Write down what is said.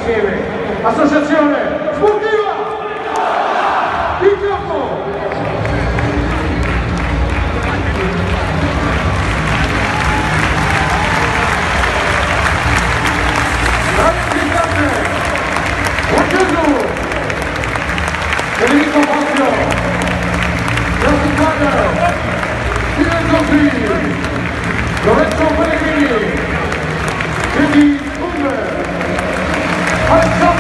insieme. Associazione Sportiva in campo. Rappresentante Occhiuso, Federico Fazio, Joseph Squadra, Lorenzo Pellegrini, Quindi Uber,